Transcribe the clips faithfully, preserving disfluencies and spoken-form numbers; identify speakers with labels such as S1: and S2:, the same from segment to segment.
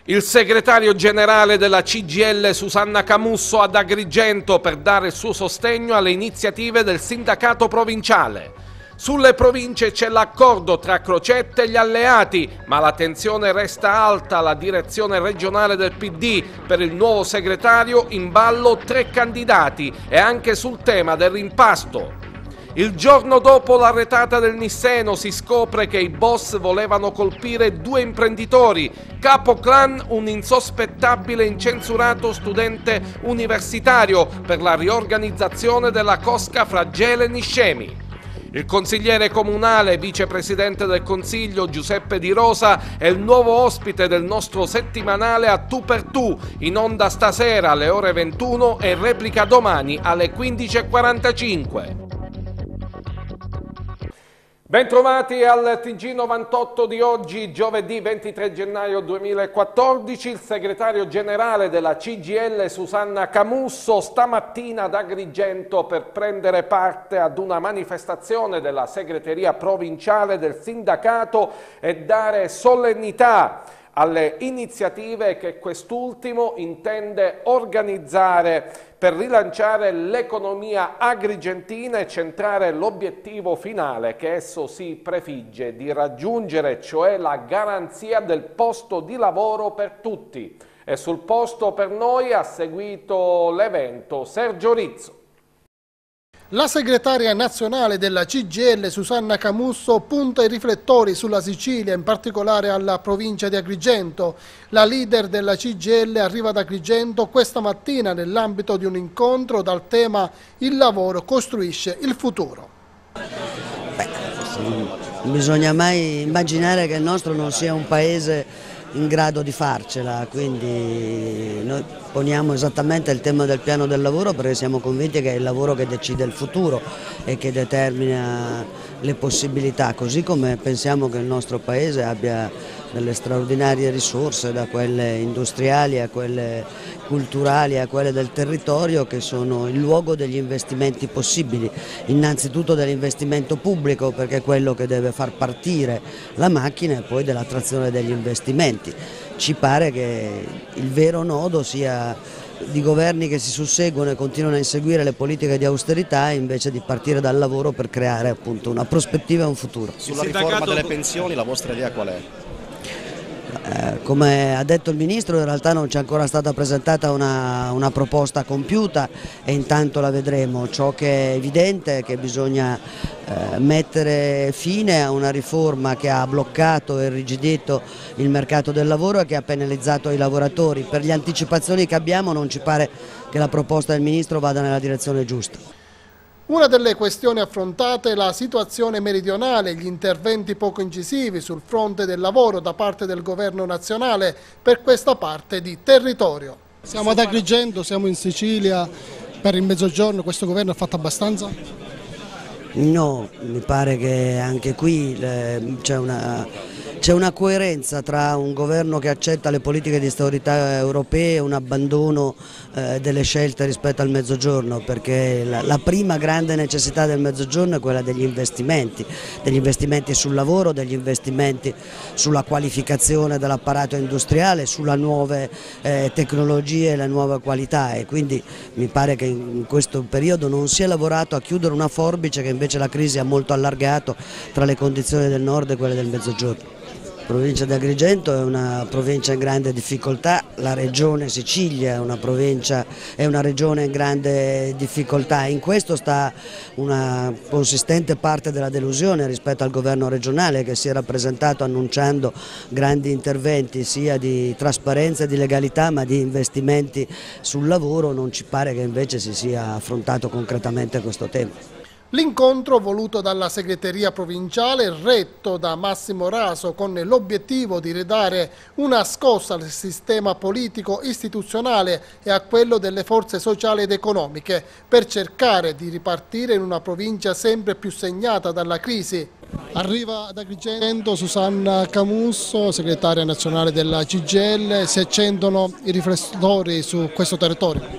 S1: Il segretario generale della C G I L Susanna Camusso ad Agrigento per dare il suo sostegno alle iniziative del sindacato provinciale. Sulle province c'è l'accordo tra Crocette e gli alleati, ma la tensione resta alta alla direzione regionale del P D. Per il nuovo segretario in ballo tre candidati e anche sul tema del rimpasto. Il giorno dopo la retata del Nisseno si scopre che i boss volevano colpire due imprenditori. Capo clan un insospettabile incensurato studente universitario per la riorganizzazione della cosca fra Gela e Niscemi. Il consigliere comunale e vicepresidente del Consiglio Giuseppe Di Rosa è il nuovo ospite del nostro settimanale A Tu per Tu, in onda stasera alle ore ventuno e replica domani alle quindici e quarantacinque. Bentrovati al T G novantotto di oggi, giovedì ventitré gennaio duemilaquattordici. Il segretario generale della C G I L Susanna Camusso stamattina ad Agrigento per prendere parte ad una manifestazione della segreteria provinciale del sindacato e dare solennità alle iniziative che quest'ultimo intende organizzare per rilanciare l'economia agrigentina e centrare l'obiettivo finale che esso si prefigge di raggiungere, cioè la garanzia del posto di lavoro per tutti. E sul posto per noi ha seguito l'evento Sergio Rizzo.
S2: La segretaria nazionale della C G I L Susanna Camusso punta i riflettori sulla Sicilia, in particolare alla provincia di Agrigento. La leader della C G I L arriva ad Agrigento questa mattina nell'ambito di un incontro dal tema "Il lavoro costruisce il futuro".
S3: Beh, non bisogna mai immaginare che il nostro non sia un paese in grado di farcela, quindi noi poniamo esattamente il tema del piano del lavoro perché siamo convinti che è il lavoro che decide il futuro e che determina le possibilità, così come pensiamo che il nostro paese abbia delle straordinarie risorse, da quelle industriali a quelle culturali a quelle del territorio, che sono il luogo degli investimenti possibili, innanzitutto dell'investimento pubblico perché è quello che deve far partire la macchina, e poi dell'attrazione degli investimenti. Ci pare che il vero nodo sia di governi che si susseguono e continuano a inseguire le politiche di austerità invece di partire dal lavoro per creare appunto una prospettiva e un futuro.
S4: Sulla riforma delle pensioni la vostra idea qual è?
S3: Eh, come ha detto il Ministro, in realtà non c'è ancora stata presentata una, una proposta compiuta e intanto la vedremo. Ciò che è evidente è che bisogna eh, mettere fine a una riforma che ha bloccato e irrigidito il mercato del lavoro e che ha penalizzato i lavoratori. Per le anticipazioni che abbiamo non ci pare che la proposta del Ministro vada nella direzione giusta.
S2: Una delle questioni affrontate è la situazione meridionale, gli interventi poco incisivi sul fronte del lavoro da parte del governo nazionale per questa parte di territorio.
S5: Siamo ad Agrigento, siamo in Sicilia, per il mezzogiorno questo governo ha fatto abbastanza?
S3: No, mi pare che anche qui c'è una... C'è una coerenza tra un governo che accetta le politiche di austerità europee e un abbandono eh, delle scelte rispetto al Mezzogiorno, perché la, la prima grande necessità del Mezzogiorno è quella degli investimenti, degli investimenti sul lavoro, degli investimenti sulla qualificazione dell'apparato industriale, sulle nuove eh, tecnologie e la nuova qualità, e quindi mi pare che in questo periodo non si è lavorato a chiudere una forbice che invece la crisi ha molto allargato tra le condizioni del nord e quelle del Mezzogiorno. La provincia di Agrigento è una provincia in grande difficoltà, la regione Sicilia è una, provincia, è una regione in grande difficoltà. In questo sta una consistente parte della delusione rispetto al governo regionale, che si era presentato annunciando grandi interventi sia di trasparenza e di legalità ma di investimenti sul lavoro. Non ci pare che invece si sia affrontato concretamente questo tema.
S2: L'incontro, voluto dalla segreteria provinciale, retto da Massimo Raso con l'obiettivo di ridare una scossa al sistema politico istituzionale e a quello delle forze sociali ed economiche, per cercare di ripartire in una provincia sempre più segnata dalla crisi.
S5: Arriva ad Agrigento Susanna Camusso, segretaria nazionale della C G I L, si accendono i riflettori su questo territorio.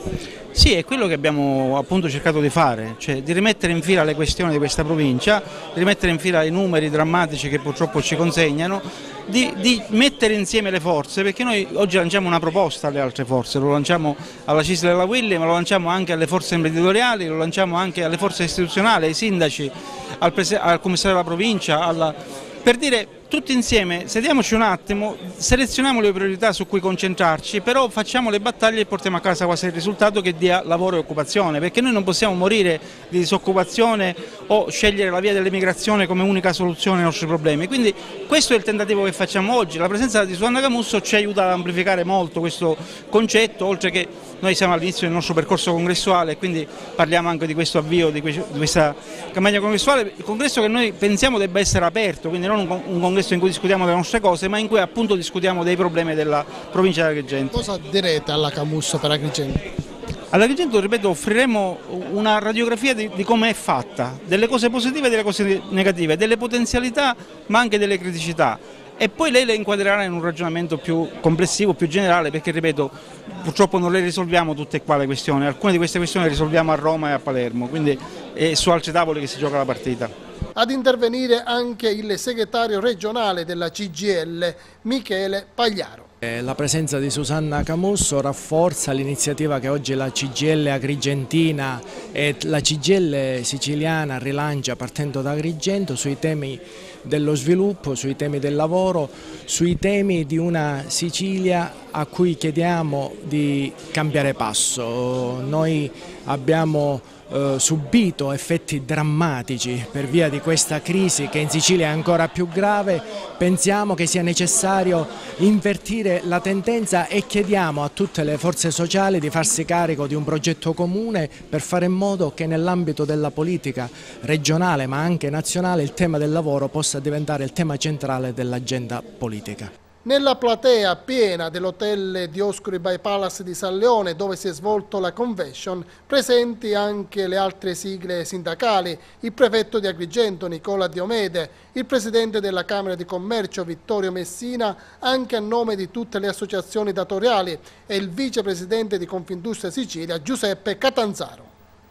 S6: Sì, è quello che abbiamo appunto cercato di fare, cioè di rimettere in fila le questioni di questa provincia, di rimettere in fila i numeri drammatici che purtroppo ci consegnano, di, di mettere insieme le forze, perché noi oggi lanciamo una proposta alle altre forze, lo lanciamo alla C I S L e alla Willy, ma lo lanciamo anche alle forze imprenditoriali, lo lanciamo anche alle forze istituzionali, ai sindaci, al, al commissario della provincia, alla... per dire tutti insieme, sediamoci un attimo, selezioniamo le priorità su cui concentrarci, però facciamo le battaglie e portiamo a casa quasi il risultato che dia lavoro e occupazione, perché noi non possiamo morire di disoccupazione o scegliere la via dell'emigrazione come unica soluzione ai nostri problemi. Quindi questo è il tentativo che facciamo oggi. La presenza di Susanna Camusso ci aiuta ad amplificare molto questo concetto, oltre che noi siamo all'inizio del nostro percorso congressuale e quindi parliamo anche di questo avvio, di questa campagna congressuale, il congresso che noi pensiamo debba essere aperto, quindi non un congresso in cui discutiamo delle nostre cose, ma in cui appunto discutiamo dei problemi della provincia di Agrigento.
S5: Cosa direte alla Camusso per Agrigento?
S6: All'Agrigento, ripeto, offriremo una radiografia di, di come è fatta, delle cose positive e delle cose negative, delle potenzialità ma anche delle criticità. E poi lei le inquadrerà in un ragionamento più complessivo, più generale, perché ripeto, purtroppo non le risolviamo tutte qua le questioni, alcune di queste questioni le risolviamo a Roma e a Palermo, quindi è su altri tavoli che si gioca la partita.
S2: Ad intervenire anche il segretario regionale della C G I L, Michele Pagliaro.
S7: La presenza di Susanna Camusso rafforza l'iniziativa che oggi la C G I L agrigentina e la C G I L siciliana rilancia partendo da Agrigento sui temi dello sviluppo, sui temi del lavoro, sui temi di una Sicilia a cui chiediamo di cambiare passo. Noi abbiamo eh, subito effetti drammatici per via di questa crisi che in Sicilia è ancora più grave. Pensiamo che sia necessario invertire la tendenza e chiediamo a tutte le forze sociali di farsi carico di un progetto comune per fare in modo che nell'ambito della politica regionale ma anche nazionale il tema del lavoro possa diventare il tema centrale dell'agenda politica.
S2: Nella platea piena dell'hotel Dioscuri by Palace di San Leone, dove si è svolto la convention, presenti anche le altre sigle sindacali, il prefetto di Agrigento Nicola Diomede, il presidente della Camera di Commercio Vittorio Messina, anche a nome di tutte le associazioni datoriali, e il vicepresidente di Confindustria Sicilia Giuseppe Catanzaro.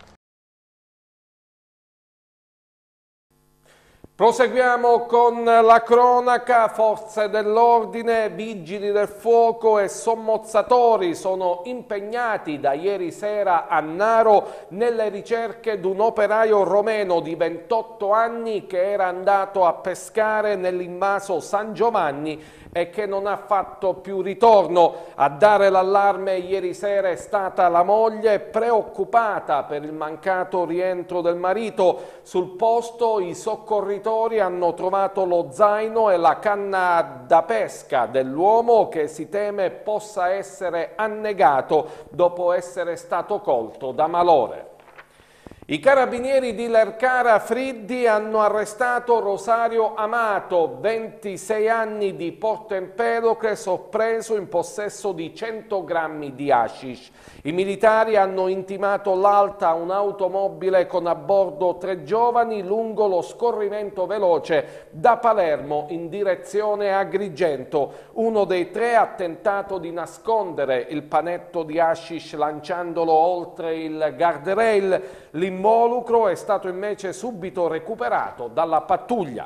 S1: Proseguiamo con la cronaca. Forze dell'ordine, vigili del fuoco e sommozzatori sono impegnati da ieri sera a Naro nelle ricerche di un operaio romeno di ventotto anni che era andato a pescare nell'invaso San Giovanni e che non ha fatto più ritorno. A dare l'allarme ieri sera è stata la moglie, preoccupata per il mancato rientro del marito. Sul posto i soccorritori hanno trovato lo zaino e la canna da pesca dell'uomo, che si teme possa essere annegato dopo essere stato colto da malore. I carabinieri di Lercara Friddi hanno arrestato Rosario Amato, ventisei anni, di Porto Empedocle, sorpreso in possesso di cento grammi di hashish. I militari hanno intimato l'alta a un'automobile con a bordo tre giovani lungo lo scorrimento veloce da Palermo in direzione Agrigento. Uno dei tre ha tentato di nascondere il panetto di hashish lanciandolo oltre il guardrail. L'involucro è stato invece subito recuperato dalla pattuglia.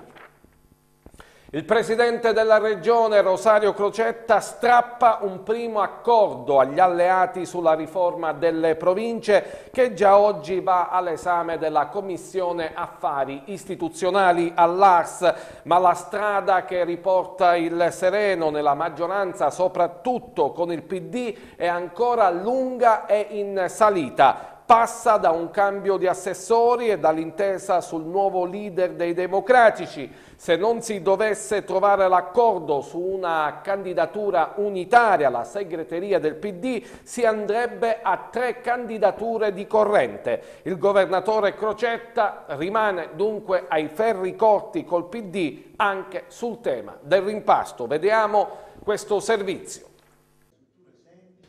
S1: Il presidente della regione Rosario Crocetta strappa un primo accordo agli alleati sulla riforma delle province che già oggi va all'esame della Commissione Affari Istituzionali all'A R S, ma la strada che riporta il sereno nella maggioranza, soprattutto con il P D, è ancora lunga e in salita. Passa da un cambio di assessori e dall'intesa sul nuovo leader dei democratici. Se non si dovesse trovare l'accordo su una candidatura unitaria alla segreteria del P D, si andrebbe a tre candidature di corrente. Il governatore Crocetta rimane dunque ai ferri corti col P D anche sul tema del rimpasto. Vediamo questo servizio.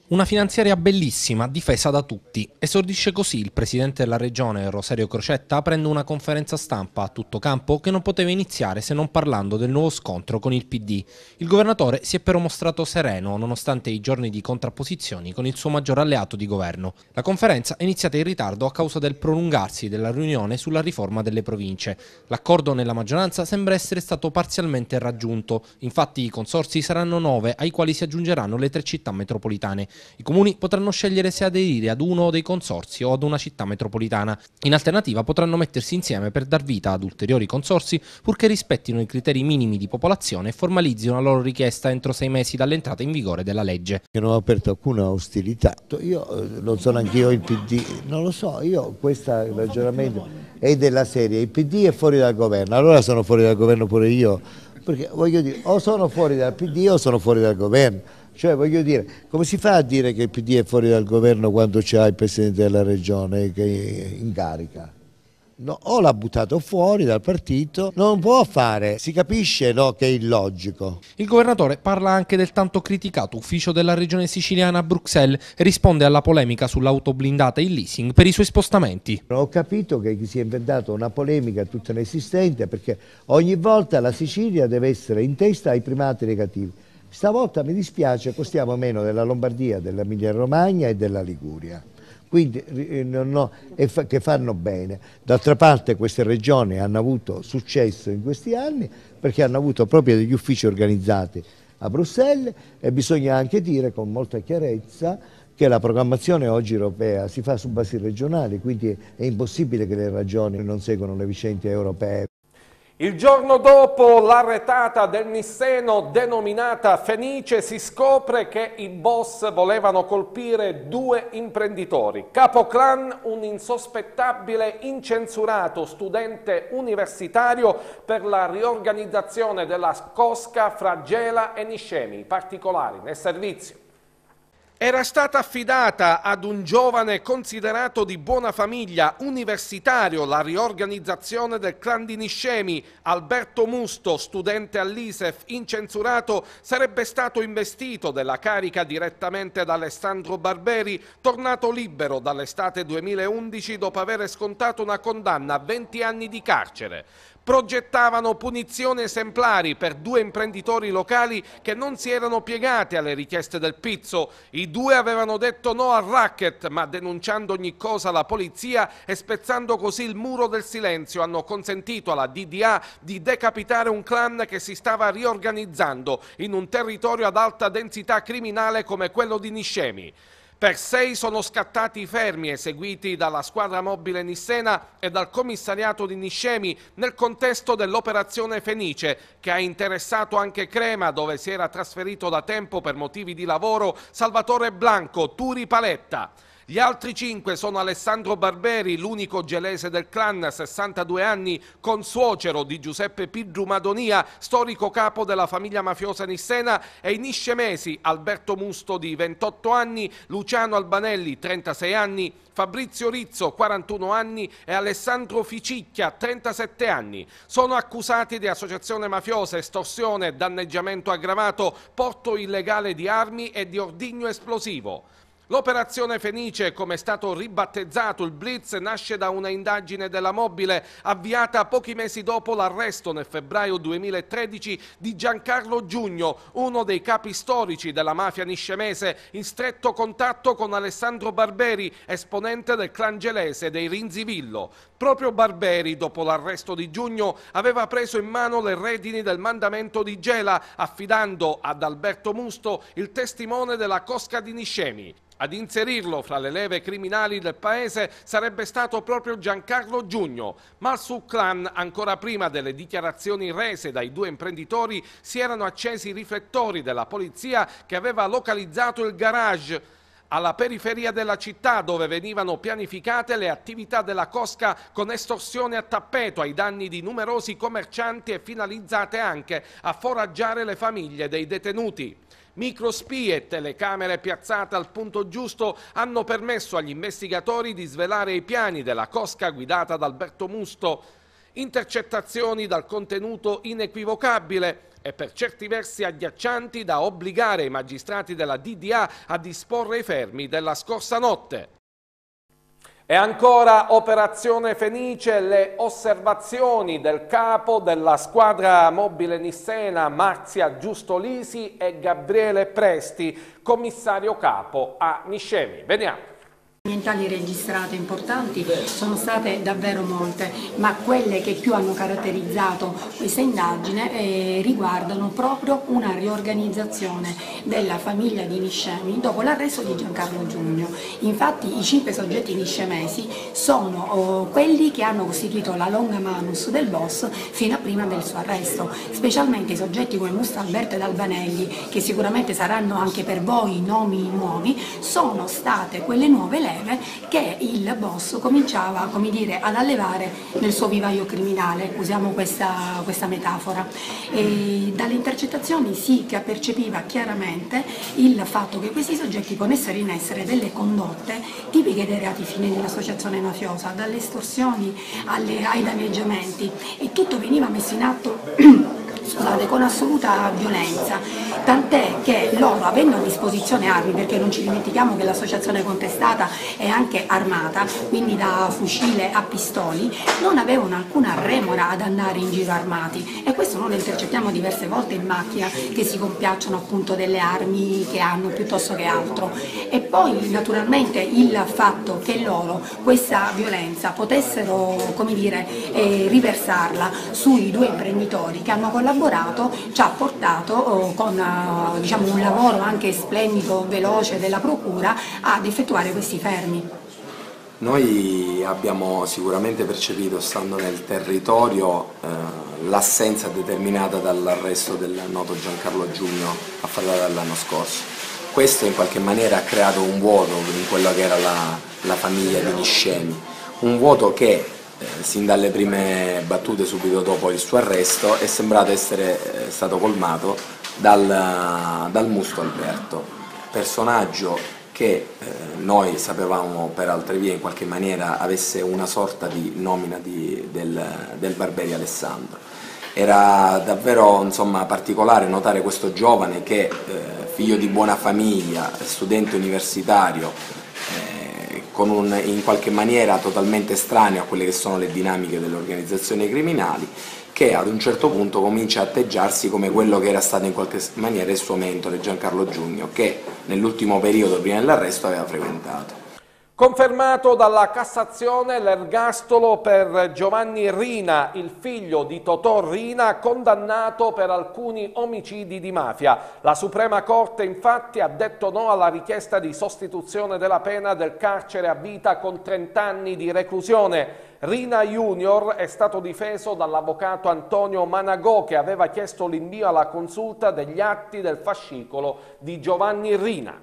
S8: Una finanziaria bellissima, difesa da tutti. Esordisce così il presidente della regione, Rosario Crocetta, aprendo una conferenza stampa a tutto campo che non poteva iniziare se non parlando del nuovo scontro con il P D. Il governatore si è però mostrato sereno, nonostante i giorni di contrapposizioni con il suo maggior alleato di governo. La conferenza è iniziata in ritardo a causa del prolungarsi della riunione sulla riforma delle province. L'accordo nella maggioranza sembra essere stato parzialmente raggiunto. Infatti i consorzi saranno nove, ai quali si aggiungeranno le tre città metropolitane. I comuni potranno scegliere se aderire ad uno dei consorzi o ad una città metropolitana. In alternativa potranno mettersi insieme per dar vita ad ulteriori consorzi purché rispettino i criteri minimi di popolazione e formalizzino la loro richiesta entro sei mesi dall'entrata in vigore della legge.
S9: Che non ho aperto alcuna ostilità. Io non sono anch'io il P D, non lo so, io questo ragionamento è della serie, il P D è fuori dal governo, allora sono fuori dal governo pure io, perché voglio dire, o sono fuori dal P D o sono fuori dal governo. Cioè voglio dire, come si fa a dire che il P D è fuori dal governo quando c'è il Presidente della Regione che è in carica? No, o l'ha buttato fuori dal partito, non può fare, si capisce, no, che è illogico.
S8: Il governatore parla anche del tanto criticato ufficio della regione siciliana a Bruxelles e risponde alla polemica sull'auto blindata in leasing per i suoi spostamenti.
S9: Ho capito che si è inventato una polemica tutta inesistente perché ogni volta la Sicilia deve essere in testa ai primati negativi. Stavolta mi dispiace, costiamo meno della Lombardia, dell'Emilia Romagna e della Liguria, quindi no, che fanno bene. D'altra parte queste regioni hanno avuto successo in questi anni perché hanno avuto proprio degli uffici organizzati a Bruxelles e bisogna anche dire con molta chiarezza che la programmazione oggi europea si fa su basi regionali, quindi è impossibile che le regioni non seguano le vicende europee.
S1: Il giorno dopo la retata del Nisseno denominata Fenice si scopre che i boss volevano colpire due imprenditori. Capoclan, un insospettabile, incensurato studente universitario per la riorganizzazione della cosca fra Gela e Niscemi. Particolari nel servizio. Era stata affidata ad un giovane considerato di buona famiglia universitario la riorganizzazione del clan di Niscemi. Alberto Musto, studente all'I S E F incensurato, sarebbe stato investito della carica direttamente da Alessandro Barberi, tornato libero dall'estate duemilaundici dopo aver scontato una condanna a venti anni di carcere. Progettavano punizioni esemplari per due imprenditori locali che non si erano piegati alle richieste del pizzo. I due avevano detto no al racket, ma denunciando ogni cosa alla polizia e spezzando così il muro del silenzio hanno consentito alla D D A di decapitare un clan che si stava riorganizzando in un territorio ad alta densità criminale come quello di Niscemi. Per sei sono scattati i fermi eseguiti dalla squadra mobile nissena e dal commissariato di Niscemi nel contesto dell'operazione Fenice, che ha interessato anche Crema, dove si era trasferito da tempo per motivi di lavoro Salvatore Blanco, Turi Paletta. Gli altri cinque sono Alessandro Barberi, l'unico gelese del clan, sessantadue anni, consuocero di Giuseppe Pidru Madonia, storico capo della famiglia mafiosa nissena, e i niscemesi Alberto Musto di ventotto anni, Luciano Albanelli, trentasei anni, Fabrizio Rizzo, quarantuno anni e Alessandro Ficicchia, trentasette anni. Sono accusati di associazione mafiosa, estorsione, danneggiamento aggravato, porto illegale di armi e di ordigno esplosivo. L'operazione Fenice, come è stato ribattezzato il Blitz, nasce da una indagine della mobile avviata pochi mesi dopo l'arresto nel febbraio duemilatredici di Giancarlo Giugno, uno dei capi storici della mafia niscemese, in stretto contatto con Alessandro Barberi, esponente del clan gelese dei Rinzivillo. Proprio Barberi, dopo l'arresto di Giugno, aveva preso in mano le redini del mandamento di Gela, affidando ad Alberto Musto il testimone della cosca di Niscemi. Ad inserirlo fra le leve criminali del paese sarebbe stato proprio Giancarlo Giugno, ma sul clan, ancora prima delle dichiarazioni rese dai due imprenditori, si erano accesi i riflettori della polizia che aveva localizzato il garage alla periferia della città, dove venivano pianificate le attività della cosca con estorsione a tappeto ai danni di numerosi commercianti e finalizzate anche a foraggiare le famiglie dei detenuti. Microspie e telecamere piazzate al punto giusto hanno permesso agli investigatori di svelare i piani della cosca guidata da Alberto Musto. Intercettazioni dal contenuto inequivocabile e per certi versi agghiaccianti da obbligare i magistrati della D D A a disporre i fermi della scorsa notte. E ancora Operazione Fenice, le osservazioni del capo della squadra mobile nissena Marzia Giustolisi e Gabriele Presti, commissario capo a Niscemi. Vediamo.
S10: Ambientali registrate importanti sono state davvero molte, ma quelle che più hanno caratterizzato questa indagine eh, riguardano proprio una riorganizzazione della famiglia di Niscemi dopo l'arresto di Giancarlo Giugno. Infatti i cinque soggetti niscemesi sono oh, quelli che hanno costituito la longa manus del boss fino a prima del suo arresto, specialmente i soggetti come Musta Alberto ed Albanelli, che sicuramente saranno anche per voi nomi nuovi, sono state quelle nuove leve che il boss cominciava, come dire, ad allevare nel suo vivaio criminale, usiamo questa, questa metafora. E dalle intercettazioni si percepiva chiaramente il fatto che questi soggetti ponessero in essere delle condotte tipiche dei reati fine dell'associazione mafiosa, dalle estorsioni alle, ai danneggiamenti, e tutto veniva messo in atto Scusate, con assoluta violenza, tant'è che loro, avendo a disposizione armi, perché non ci dimentichiamo che l'associazione contestata è anche armata, quindi da fucile a pistoli, non avevano alcuna remora ad andare in giro armati, e questo noi lo intercettiamo diverse volte in macchina, che si compiacciono appunto delle armi che hanno piuttosto che altro. E poi naturalmente il fatto che loro questa violenza potessero, come dire, eh, riversarla sui due imprenditori che hanno collaborato ci ha portato oh, con uh, diciamo, un lavoro anche splendido, veloce della procura ad effettuare questi fermi.
S11: Noi abbiamo sicuramente percepito, stando nel territorio, eh, l'assenza determinata dall'arresto del noto Giancarlo Giugno a far data dell'anno scorso. Questo in qualche maniera ha creato un vuoto in quella che era la, la famiglia di Niscemi, un vuoto che Eh, sin dalle prime battute subito dopo il suo arresto è sembrato essere eh, stato colmato dal, dal Musto Alberto, personaggio che eh, noi sapevamo per altre vie in qualche maniera avesse una sorta di nomina di, del, del Barberi Alessandro. Era davvero insomma, particolare notare questo giovane che, eh, figlio di buona famiglia, studente universitario, con un, in qualche maniera totalmente estraneo a quelle che sono le dinamiche delle organizzazioni criminali, che ad un certo punto comincia a atteggiarsi come quello che era stato in qualche maniera il suo mentore Giancarlo Giugno, che nell'ultimo periodo prima dell'arresto aveva frequentato.
S1: Confermato dalla Cassazione l'ergastolo per Giovanni Rina, il figlio di Totò Rina, condannato per alcuni omicidi di mafia. La Suprema Corte infatti ha detto no alla richiesta di sostituzione della pena del carcere a vita con trenta anni di reclusione. Rina Junior è stato difeso dall'avvocato Antonio Managò, che aveva chiesto l'invio alla consulta degli atti del fascicolo di Giovanni Rina.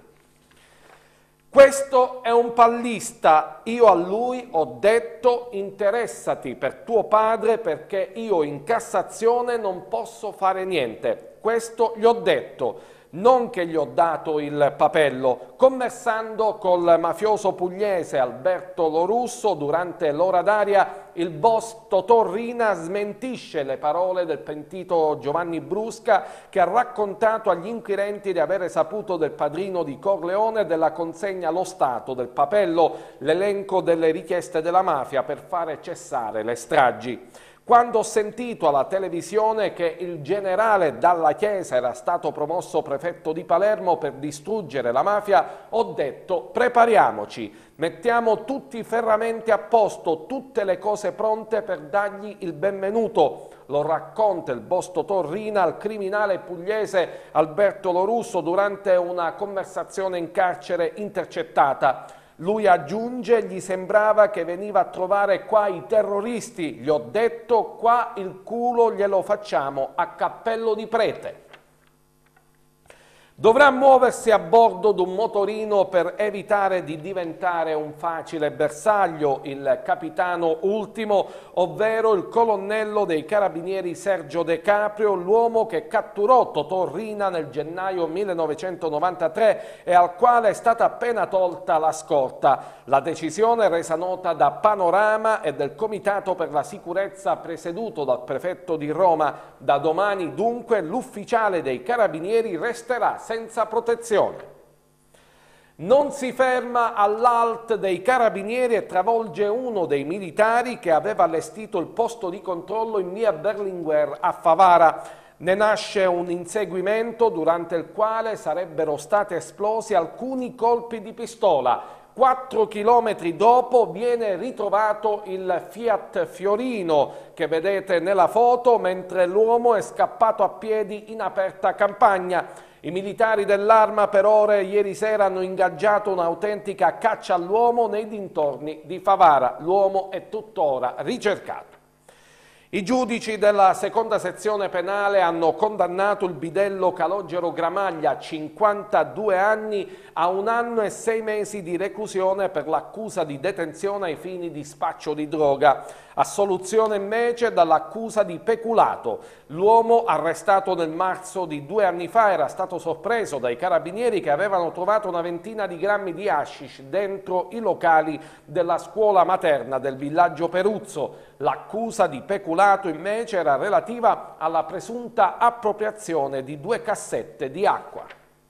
S1: Questo è un pallista, io a lui ho detto interessati per tuo padre perché io in Cassazione non posso fare niente, questo gli ho detto, non che gli ho dato il papello. Conversando col mafioso pugliese Alberto Lorusso durante l'ora d'aria, il boss Totò Rina smentisce le parole del pentito Giovanni Brusca, che ha raccontato agli inquirenti di avere saputo del padrino di Corleone e della consegna allo Stato del papello, l'elenco delle richieste della mafia per fare cessare le stragi. Quando ho sentito alla televisione che il generale Dalla Chiesa era stato promosso prefetto di Palermo per distruggere la mafia, ho detto prepariamoci, mettiamo tutti i ferramenti a posto, tutte le cose pronte per dargli il benvenuto. Lo racconta il boss Totò Rina al criminale pugliese Alberto Lorusso durante una conversazione in carcere intercettata. Lui aggiunge, gli sembrava che veniva a trovare qua i terroristi, gli ho detto qua il culo glielo facciamo a cappello di prete. Dovrà muoversi a bordo di un motorino per evitare di diventare un facile bersaglio il capitano Ultimo, ovvero il colonnello dei carabinieri Sergio De Caprio, l'uomo che catturò Totò Riina nel gennaio millenovecentonovantatré e al quale è stata appena tolta la scorta. La decisione resa nota da Panorama e del Comitato per la Sicurezza presieduto dal prefetto di Roma. Da domani dunque l'ufficiale dei carabinieri resterà senza protezione. Non si ferma all'A L T dei carabinieri e travolge uno dei militari che aveva allestito il posto di controllo in via Berlinguer a Favara. Ne nasce un inseguimento durante il quale sarebbero stati esplosi alcuni colpi di pistola. Quattro chilometri dopo viene ritrovato il Fiat Fiorino che vedete nella foto, mentre l'uomo è scappato a piedi in aperta campagna. I militari dell'Arma per ore ieri sera hanno ingaggiato un'autentica caccia all'uomo nei dintorni di Favara. L'uomo è tuttora ricercato. I giudici della seconda sezione penale hanno condannato il bidello Calogero Gramaglia, cinquantadue anni, a un anno e sei mesi di reclusione per l'accusa di detenzione ai fini di spaccio di droga. Assoluzione invece dall'accusa di peculato. L'uomo, arrestato nel marzo di due anni fa, era stato sorpreso dai carabinieri che avevano trovato una ventina di grammi di hashish dentro i locali della scuola materna del villaggio Peruzzo. L'accusa di peculato invece era relativa alla presunta appropriazione di due cassette di acqua.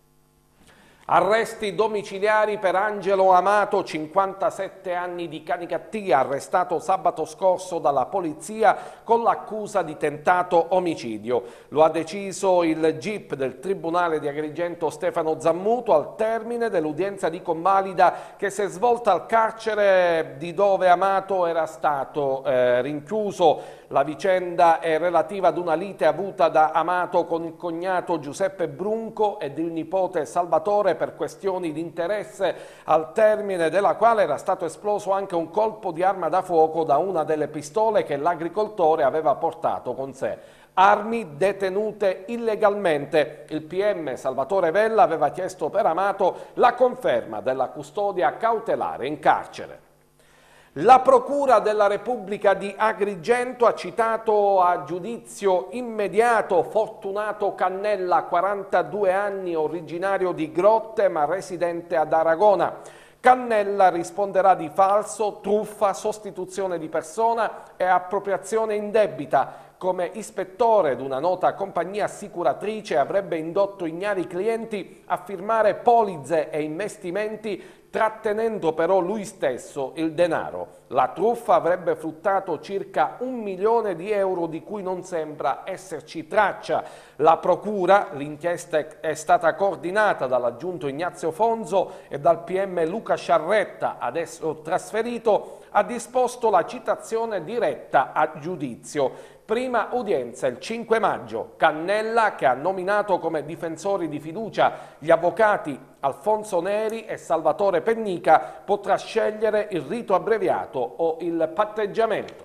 S1: Arresti domiciliari per Angelo Amato, cinquantasette anni di Canicattì, arrestato sabato scorso dalla polizia con l'accusa di tentato omicidio. Lo ha deciso il G I P del Tribunale di Agrigento Stefano Zammuto al termine dell'udienza di convalida che si è svolta al carcere di dove Amato era stato eh, rinchiuso. La vicenda è relativa ad una lite avuta da Amato con il cognato Giuseppe Brunco ed il nipote Salvatore per questioni di interesse, al termine della quale era stato esploso anche un colpo di arma da fuoco da una delle pistole che l'agricoltore aveva portato con sé. Armi detenute illegalmente. Il P M Salvatore Vella aveva chiesto per Amato la conferma della custodia cautelare in carcere. La Procura della Repubblica di Agrigento ha citato a giudizio immediato Fortunato Cannella, quarantadue anni, originario di Grotte ma residente ad Aragona. Cannella risponderà di falso, truffa, sostituzione di persona e appropriazione indebita. Come ispettore di una nota compagnia assicuratrice avrebbe indotto ignari clienti a firmare polizze e investimenti trattenendo però lui stesso il denaro. La truffa avrebbe fruttato circa un milione di euro di cui non sembra esserci traccia. La Procura, l'inchiesta è stata coordinata dall'aggiunto Ignazio Fonzo e dal P M Luca Sciarretta, adesso trasferito, ha disposto la citazione diretta a giudizio. Prima udienza il cinque maggio. Cannella, che ha nominato come difensori di fiducia gli avvocati Alfonso Neri e Salvatore Pennica, potrà scegliere il rito abbreviato o il patteggiamento.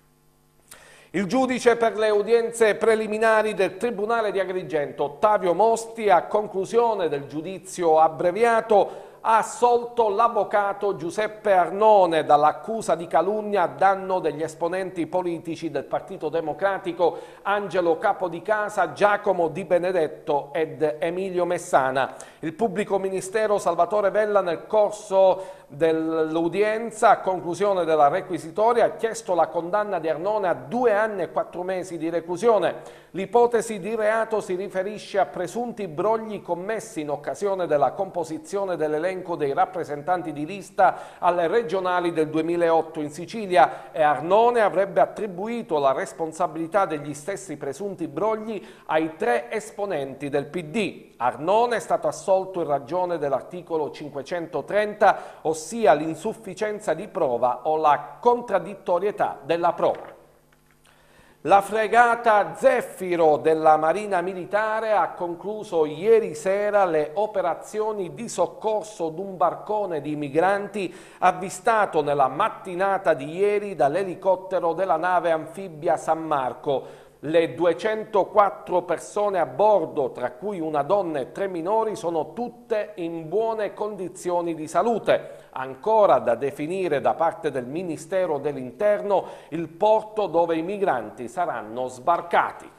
S1: Il giudice per le udienze preliminari del Tribunale di Agrigento, Ottavio Mosti, a conclusione del giudizio abbreviato, ha assolto l'avvocato Giuseppe Arnone dall'accusa di calunnia a danno degli esponenti politici del Partito Democratico Angelo Capodicasa, Giacomo Di Benedetto ed Emilio Messana. Il pubblico ministero Salvatore Vella, nel corso dell'udienza, a conclusione della requisitoria, ha chiesto la condanna di Arnone a due anni e quattro mesi di reclusione. L'ipotesi di reato si riferisce a presunti brogli commessi in occasione della composizione dell'elenco dei rappresentanti di lista alle regionali del duemilaotto in Sicilia e Arnone avrebbe attribuito la responsabilità degli stessi presunti brogli ai tre esponenti del P D. Arnone è stato assolto in ragione dell'articolo cinquecentotrenta, ossia l'insufficienza di prova o la contraddittorietà della prova. La fregata Zeffiro della Marina Militare ha concluso ieri sera le operazioni di soccorso d'un barcone di migranti avvistato nella mattinata di ieri dall'elicottero della nave anfibia San Marco. Le duecentoquattro persone a bordo, tra cui una donna e tre minori, sono tutte in buone condizioni di salute. Ancora da definire da parte del Ministero dell'Interno il porto dove i migranti saranno sbarcati.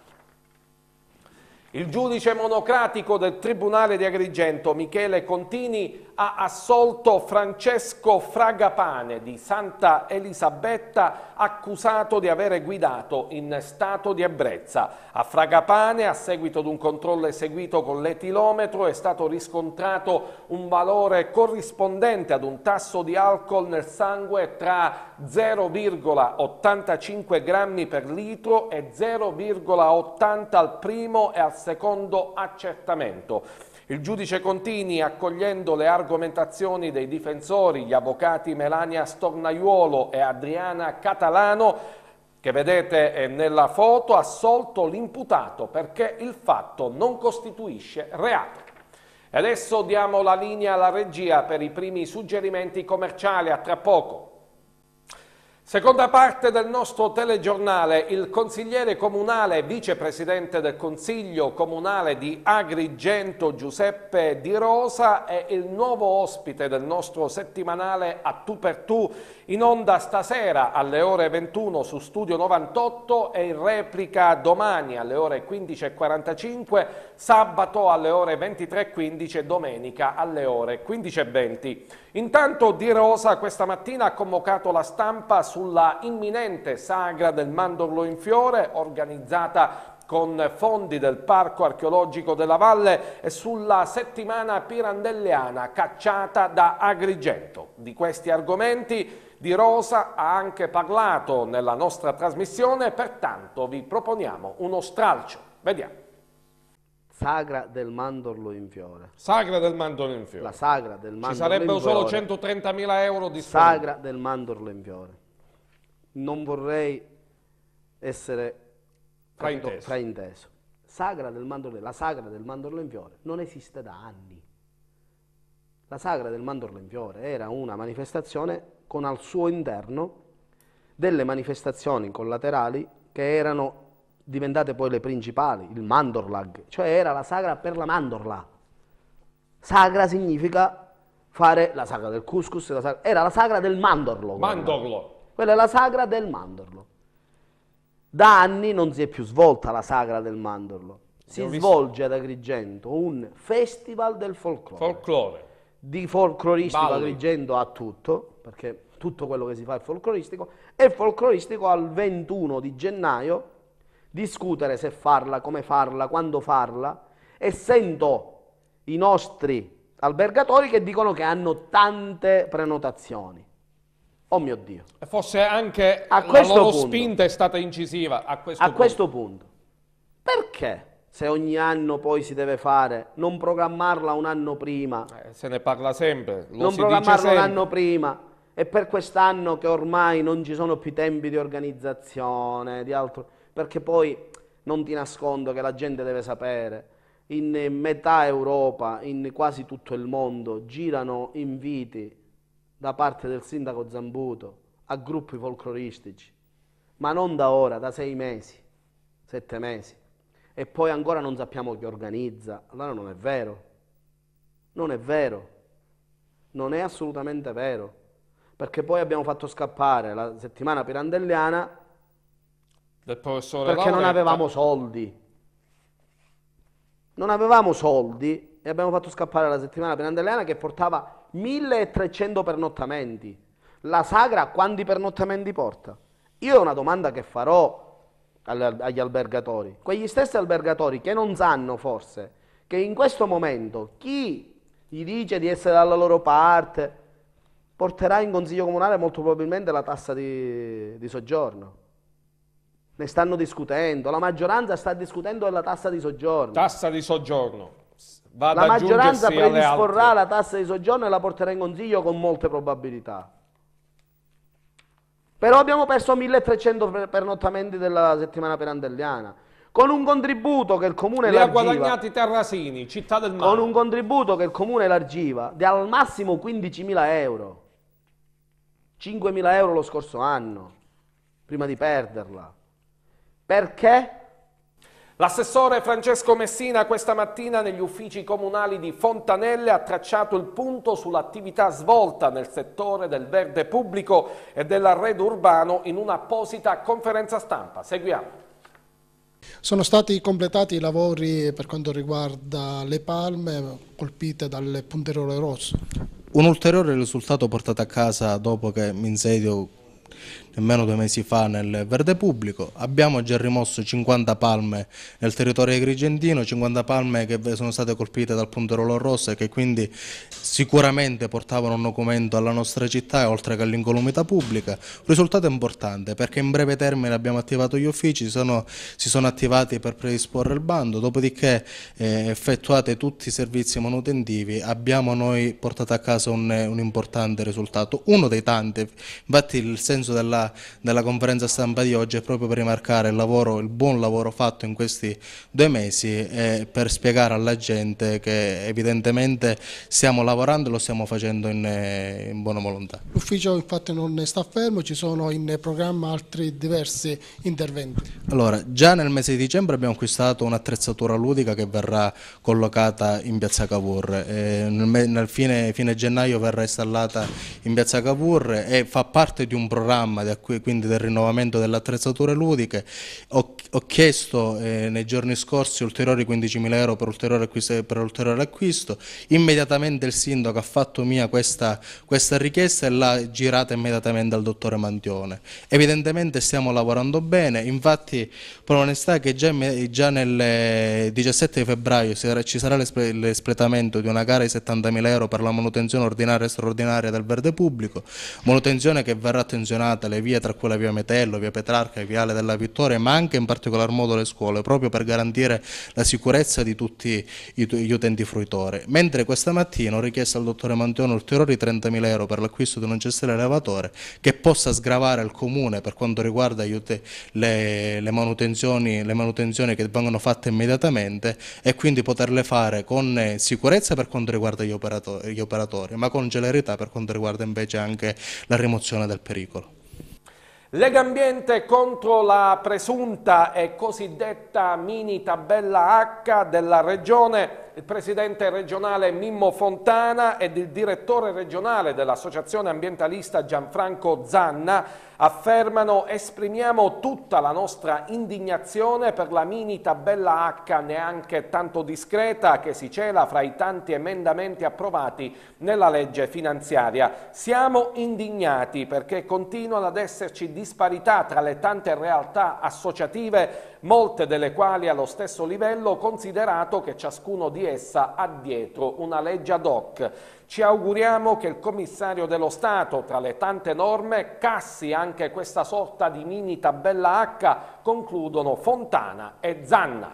S1: Il giudice monocratico del Tribunale di Agrigento, Michele Contini, ha assolto Francesco Fragapane di Santa Elisabetta, accusato di avere guidato in stato di ebbrezza. A Fragapane, a seguito di un controllo eseguito con l'etilometro, è stato riscontrato un valore corrispondente ad un tasso di alcol nel sangue tra zero virgola ottantacinque grammi per litro e zero virgola ottanta al primo e al secondo accertamento. Il giudice Contini, accogliendo le argomentazioni dei difensori, gli avvocati Melania Stornaiuolo e Adriana Catalano, che vedete nella foto, ha assolto l'imputato perché il fatto non costituisce reato. E adesso diamo la linea alla regia per i primi suggerimenti commerciali. A tra poco. Seconda parte del nostro telegiornale, il consigliere comunale e vicepresidente del Consiglio Comunale di Agrigento Giuseppe Di Rosa è il nuovo ospite del nostro settimanale A Tu per Tu, in onda stasera alle ore ventuno su Studio novantotto e in replica domani alle ore quindici e quarantacinque, sabato alle ore ventitré e quindici e domenica alle ore quindici e venti. Intanto Di Rosa questa mattina ha convocato la stampa sulla imminente sagra del mandorlo in fiore, organizzata con fondi del Parco Archeologico della Valle, e sulla settimana pirandelliana cacciata da Agrigento. Di questi argomenti Di Rosa ha anche parlato nella nostra trasmissione, pertanto vi proponiamo uno stralcio. Vediamo.
S12: Sagra del mandorlo in fiore.
S1: Sagra del mandorlo in fiore.
S12: La sagra del mandorlo in fiore.
S1: Ci sarebbero solo centotrentamila euro di disponibili.
S12: Sagra del mandorlo in fiore. Non vorrei essere
S1: frainteso.
S12: frainteso. Sagra del mandorlo, la sagra del mandorlo in fiore non esiste da anni. La sagra del mandorlo in fiore era una manifestazione con al suo interno delle manifestazioni collaterali che erano diventate poi le principali, il mandorlag, cioè era la sagra per la mandorla. Sagra significa fare la sagra del couscous, la sagra, era la sagra del mandorlo.
S1: Mandorlo.
S12: Quella è la sagra del mandorlo. Da anni non si è più svolta la sagra del mandorlo. Si svolge ad Agrigento un festival del folklore.
S1: Folklore.
S12: Di folcloristico
S1: Balli.
S12: Agrigento ha tutto, perché tutto quello che si fa è folcloristico, è folcloristico al ventuno di gennaio, discutere se farla, come farla, quando farla, e sento i nostri albergatori che dicono che hanno tante prenotazioni. Oh mio Dio.
S1: E forse anche
S12: a
S1: la
S12: questo
S1: loro
S12: punto,
S1: spinta è stata incisiva a questo
S12: a
S1: punto.
S12: questo punto. Perché, se ogni anno poi si deve fare, non programmarla un anno prima?
S1: Eh, se ne parla sempre, lo
S12: non
S1: si
S12: programmarla
S1: dice
S12: un
S1: sempre.
S12: anno prima. E per quest'anno che ormai non ci sono più tempi di organizzazione, di altro, perché poi non ti nascondo che la gente deve sapere, in metà Europa, in quasi tutto il mondo, girano inviti da parte del sindaco Zambuto a gruppi folcloristici, ma non da ora, da sei mesi, sette mesi, e poi ancora non sappiamo chi organizza. Allora non è vero, non è vero, non è assolutamente vero, perché poi abbiamo fatto scappare la settimana pirandelliana
S1: del professore
S12: perché non
S1: Lauretta.
S12: avevamo soldi. Non avevamo soldi e abbiamo fatto scappare la settimana pirandelliana che portava milletrecento pernottamenti. La sagra quanti pernottamenti porta? Io ho una domanda che farò agli albergatori. Quegli stessi albergatori che non sanno forse che in questo momento chi gli dice di essere dalla loro parte porterà in consiglio comunale molto probabilmente la tassa di, di soggiorno. Ne stanno discutendo, la maggioranza sta discutendo della tassa di soggiorno.
S1: Tassa di soggiorno. Va
S12: La
S1: ad
S12: maggioranza
S1: aggiungersi alle
S12: predisporrà
S1: altre.
S12: la tassa di soggiorno e la porterà in consiglio con molte probabilità. Però abbiamo perso milletrecento pernottamenti della settimana pirandelliana, con un contributo che il comune
S1: Li ha
S12: elargiva,
S1: guadagnati Terrasini, città del mare.
S12: con un contributo che il comune elargiva di al massimo quindicimila euro, cinquemila euro lo scorso anno, prima di perderla. Perché?
S1: L'assessore Francesco Messina questa mattina negli uffici comunali di Fontanelle ha tracciato il punto sull'attività svolta nel settore del verde pubblico e dell'arredo urbano in un'apposita conferenza stampa. Seguiamo.
S2: Sono stati completati i lavori per quanto riguarda le palme colpite dal punteruolo rosso.
S13: Un ulteriore risultato portato a casa dopo che mi insedio nemmeno due mesi fa nel verde pubblico. Abbiamo già rimosso cinquanta palme nel territorio agrigentino, cinquanta palme che sono state colpite dal punteruolo rosso e che quindi sicuramente portavano un documento alla nostra città oltre che all'incolumità pubblica. Un risultato importante perché in breve termine abbiamo attivato gli uffici, sono, si sono attivati per predisporre il bando, dopodiché eh, effettuate tutti i servizi manutentivi abbiamo noi portato a casa un, un importante risultato, uno dei tanti. Infatti il senso della della conferenza stampa di oggi è proprio per rimarcare il lavoro, il buon lavoro fatto in questi due mesi e per spiegare alla gente che evidentemente stiamo lavorando e lo stiamo facendo in, in buona volontà.
S2: L'ufficio infatti non sta fermo, ci sono in programma altri diversi interventi.
S13: Allora, già nel mese di dicembre abbiamo acquistato un'attrezzatura ludica che verrà collocata in piazza Cavour, e nel, nel fine, fine gennaio verrà installata in piazza Cavour e fa parte di un programma quindi del rinnovamento delle attrezzature ludiche. Ho, ho chiesto eh, nei giorni scorsi ulteriori quindicimila euro per ulteriore, acquisto, per ulteriore acquisto, immediatamente il sindaco ha fatto mia questa, questa richiesta e l'ha girata immediatamente al dottore Mantione. Evidentemente stiamo lavorando bene, infatti per onestà che già, già nel diciassette di febbraio ci sarà l'espletamento di una gara di settantamila euro per la manutenzione ordinaria e straordinaria del verde pubblico, manutenzione che verrà attenzionata le vie tra cui la via Metello, via Petrarca e viale della Vittoria, ma anche in particolar modo le scuole, proprio per garantire la sicurezza di tutti gli utenti fruitori. Mentre questa mattina ho richiesto al dottore Mantione ulteriori trentamila euro per l'acquisto di un cestale elevatore che possa sgravare il comune per quanto riguarda le, le, manutenzioni, le manutenzioni che vengono fatte immediatamente e quindi poterle fare con sicurezza per quanto riguarda gli operatori, gli operatori ma con celerità per quanto riguarda invece anche la rimozione del pericolo.
S1: Legambiente contro la presunta e cosiddetta mini tabella H della Regione. Il presidente regionale Mimmo Fontana ed il direttore regionale dell'associazione ambientalista Gianfranco Zanna affermano: esprimiamo tutta la nostra indignazione per la mini tabella H neanche tanto discreta che si cela fra i tanti emendamenti approvati nella legge finanziaria. Siamo indignati perché continuano ad esserci disparità tra le tante realtà associative, molte delle quali allo stesso livello, considerato che ciascuno di essa ha dietro una legge ad hoc. Ci auguriamo che il commissario dello Stato, tra le tante norme, cassi anche questa sorta di mini tabella H, concludono Fontana e Zanna.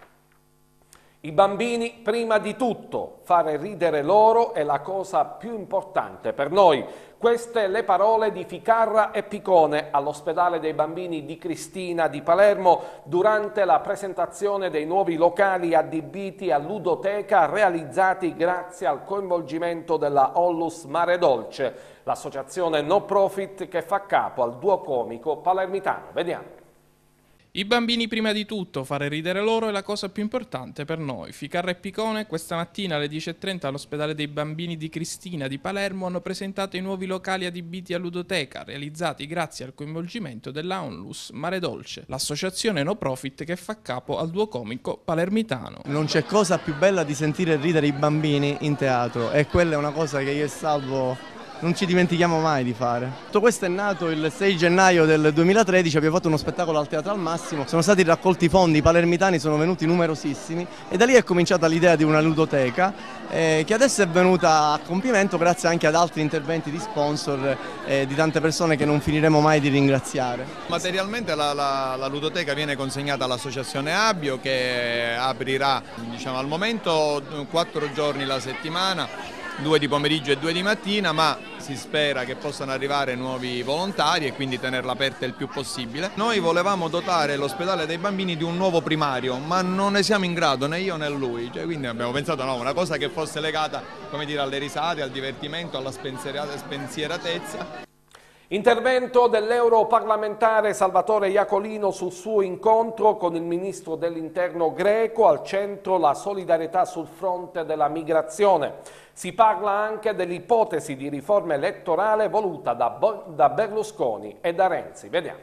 S1: I bambini prima di tutto, fare ridere loro è la cosa più importante per noi. Queste le parole di Ficarra e Picone all'ospedale dei bambini di Cristina di Palermo durante la presentazione dei nuovi locali adibiti a ludoteca realizzati grazie al coinvolgimento della Onlus Mare Dolce, l'associazione no profit che fa capo al duo comico palermitano. Vediamo.
S14: I bambini prima di tutto, fare ridere loro è la cosa più importante per noi. Ficarra e Picone questa mattina alle dieci e trenta all'ospedale dei bambini di Cristina di Palermo hanno presentato i nuovi locali adibiti a ludoteca, realizzati grazie al coinvolgimento della Onlus Mare Dolce, l'associazione no profit che fa capo al duo comico palermitano.
S15: Non c'è cosa più bella di sentire ridere i bambini in teatro e quella è una cosa che io e Salvo non ci dimentichiamo mai di fare. Tutto questo è nato il sei gennaio del duemilatredici, abbiamo fatto uno spettacolo al Teatro al Massimo, sono stati raccolti i fondi, i palermitani sono venuti numerosissimi e da lì è cominciata l'idea di una ludoteca eh, che adesso è venuta a compimento grazie anche ad altri interventi di sponsor e eh, di tante persone che non finiremo mai di ringraziare.
S16: Materialmente la, la, la ludoteca viene consegnata all'associazione Abbio che aprirà, diciamo, al momento quattro giorni la settimana, due di pomeriggio e due di mattina, ma si spera che possano arrivare nuovi volontari e quindi tenerla aperta il più possibile. Noi volevamo dotare l'ospedale dei bambini di un nuovo primario, ma non ne siamo in grado né io né lui, cioè, quindi abbiamo pensato no, una cosa che fosse legata, come dire, alle risate, al divertimento, alla spensieratezza.
S1: Intervento dell'europarlamentare Salvatore Iacolino sul suo incontro con il ministro dell'interno greco, al centro la solidarietà sul fronte della migrazione. Si parla anche dell'ipotesi di riforma elettorale voluta da, Bo- da Berlusconi e da Renzi. Vediamo.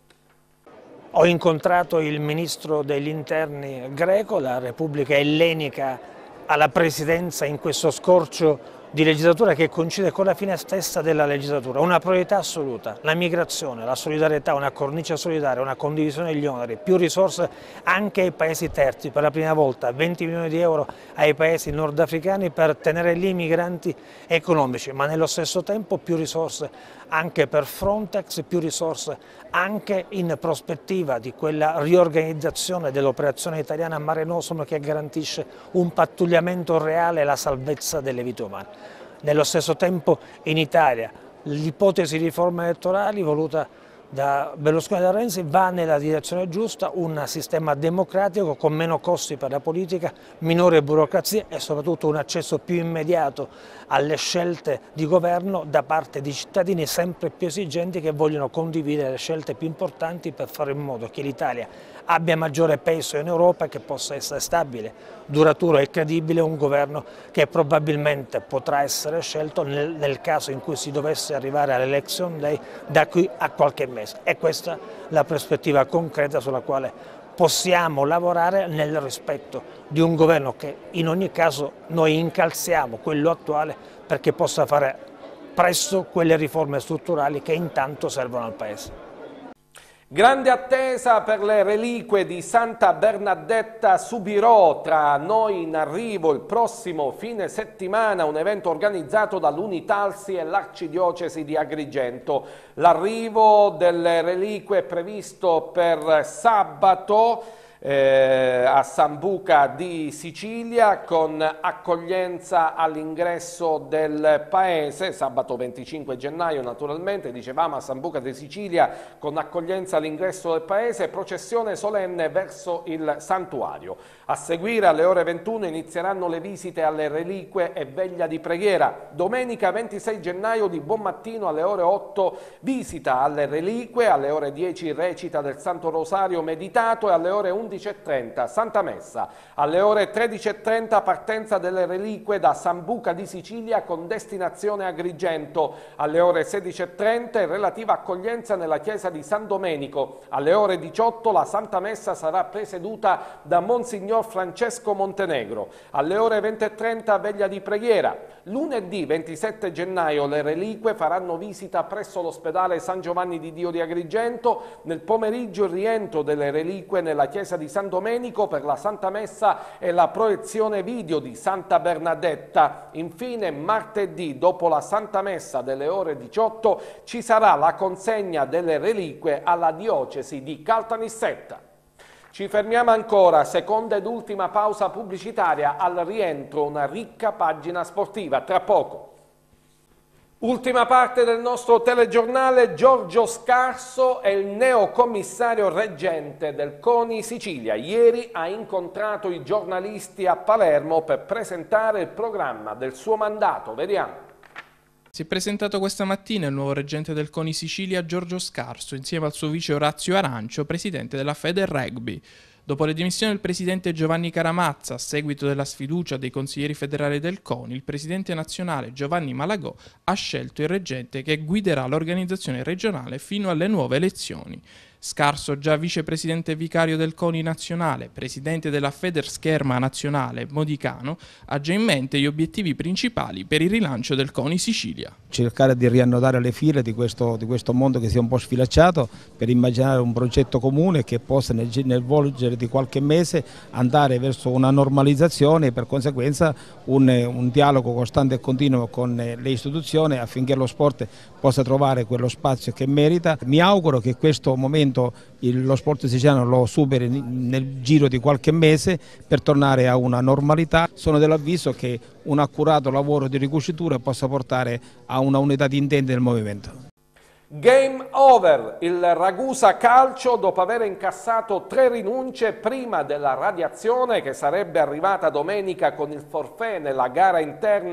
S17: Ho incontrato il ministro degli interni greco, la Repubblica Ellenica alla presidenza in questo scorcio di legislatura che coincide con la fine stessa della legislatura. Una priorità assoluta, la migrazione, la solidarietà, una cornice solidaria, una condivisione degli oneri, più risorse anche ai paesi terzi, per la prima volta venti milioni di euro ai paesi nordafricani per tenere lì i migranti economici, ma nello stesso tempo più risorse anche per Frontex, più risorse anche in prospettiva di quella riorganizzazione dell'operazione italiana Mare Nostrum che garantisce un pattugliamento reale e la salvezza delle vite umane. Nello stesso tempo in Italia l'ipotesi di riforme elettorali voluta da Berlusconi e da Renzi va nella direzione giusta, un sistema democratico con meno costi per la politica, minore burocrazia e soprattutto un accesso più immediato alle scelte di governo da parte di cittadini sempre più esigenti che vogliono condividere le scelte più importanti per fare in modo che l'Italia abbia maggiore peso in Europa e che possa essere stabile, duraturo e credibile un governo che probabilmente potrà essere scelto nel, nel caso in cui si dovesse arrivare all'election day da qui a qualche mese. E questa è la prospettiva concreta sulla quale possiamo lavorare nel rispetto di un governo che in ogni caso noi incalziamo, quello attuale, perché possa fare presto quelle riforme strutturali che intanto servono al Paese.
S1: Grande attesa per le reliquie di Santa Bernadetta su Birò. Tra noi in arrivo il prossimo fine settimana un evento organizzato dall'Unitalsi e l'Arcidiocesi di Agrigento. L'arrivo delle reliquie è previsto per sabato Eh, a Sambuca di Sicilia, con accoglienza all'ingresso del paese, sabato venticinque gennaio naturalmente, dicevamo a Sambuca di Sicilia, con accoglienza all'ingresso del paese, processione solenne verso il santuario. A seguire alle ore ventuno inizieranno le visite alle reliquie e veglia di preghiera. Domenica ventisei gennaio di buon mattino alle ore otto visita alle reliquie, alle ore dieci recita del Santo Rosario meditato e alle ore undici e trenta Santa Messa. Alle ore tredici e trenta partenza delle reliquie da Sambuca di Sicilia con destinazione Agrigento. Alle ore sedici e trenta relativa accoglienza nella chiesa di San Domenico. Alle ore diciotto la Santa Messa sarà presieduta da Monsignor Francesco Montenegro. Alle ore venti e trenta veglia di preghiera. Lunedì ventisette gennaio le reliquie faranno visita presso l'ospedale San Giovanni di Dio di Agrigento. Nel pomeriggio il rientro delle reliquie nella chiesa di San Domenico per la Santa Messa e la proiezione video di Santa Bernadetta. Infine martedì dopo la Santa Messa delle ore diciotto ci sarà la consegna delle reliquie alla diocesi di Caltanissetta. Ci fermiamo ancora, seconda ed ultima pausa pubblicitaria, al rientro una ricca pagina sportiva, tra poco. Ultima parte del nostro telegiornale, Giorgio Scarso è il neocommissario reggente del CONI Sicilia. Ieri ha incontrato i giornalisti a Palermo per presentare il programma del suo mandato. Vediamo.
S14: Si è presentato questa mattina il nuovo reggente del CONI Sicilia, Giorgio Scarso, insieme al suo vice Orazio Arancio, presidente della Federrugby. Dopo le dimissioni del presidente Giovanni Caramazza, a seguito della sfiducia dei consiglieri federali del CONI, il presidente nazionale Giovanni Malagò ha scelto il reggente che guiderà l'organizzazione regionale fino alle nuove elezioni. Scarso, già vicepresidente vicario del CONI nazionale, presidente della Federscherma nazionale Modicano, ha già in mente gli obiettivi principali per il rilancio del CONI Sicilia.
S18: Cercare di riannodare le file di questo, di questo mondo che si è un po' sfilacciato per immaginare un progetto comune che possa nel, nel volgere di qualche mese andare verso una normalizzazione e per conseguenza un, un dialogo costante e continuo con le istituzioni affinché lo sport possa trovare quello spazio che merita. Mi auguro che questo momento il, lo sport siciliano lo superi nel giro di qualche mese per tornare a una normalità. Sono dell'avviso che un accurato lavoro di ricucitura possa portare a una unità di intenti del movimento.
S1: Game over, il Ragusa Calcio dopo aver incassato tre rinunce prima della radiazione che sarebbe arrivata domenica con il forfait nella gara interna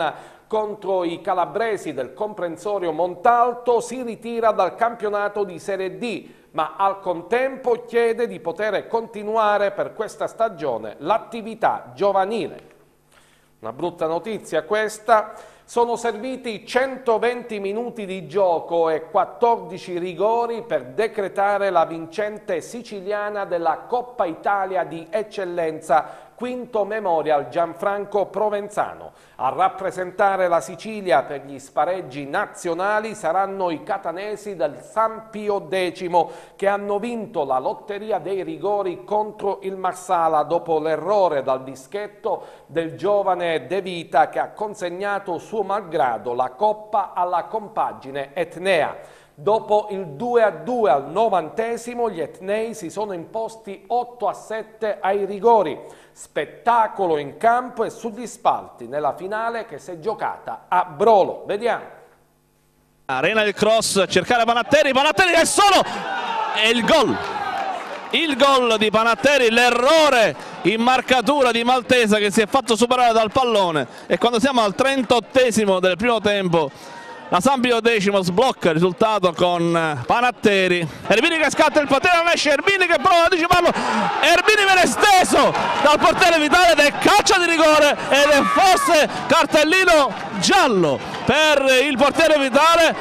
S1: contro i calabresi del comprensorio Montalto, si ritira dal campionato di Serie D, ma al contempo chiede di poter continuare per questa stagione l'attività giovanile. Una brutta notizia questa. Sono serviti centoventi minuti di gioco e quattordici rigori per decretare la vincente siciliana della Coppa Italia di Eccellenza, quinto Memorial Gianfranco Provenzano. A rappresentare la Sicilia per gli spareggi nazionali saranno i catanesi del San Pio X, che hanno vinto la lotteria dei rigori contro il Marsala dopo l'errore dal dischetto del giovane De Vita, che ha consegnato suo malgrado la Coppa alla compagine etnea. Dopo il due a due al novantesimo, gli etnei si sono imposti otto a sette ai rigori. Spettacolo in campo e sugli spalti nella finale che si è giocata a Brolo. Vediamo.
S19: Arena il cross, a cercare Panatteri, Panatteri è solo, e il gol. Il gol di Panatteri, l'errore in marcatura di Maltesa che si è fatto superare dal pallone, e quando siamo al trentottesimo del primo tempo la San Pio X sblocca il risultato con Panatteri. Erbini che scatta il portiere, non esce, Erbini che prova ad anticiparlo, Erbini viene steso dal portiere Vitale ed è calcio di rigore, ed è forse cartellino giallo per il portiere Vitale.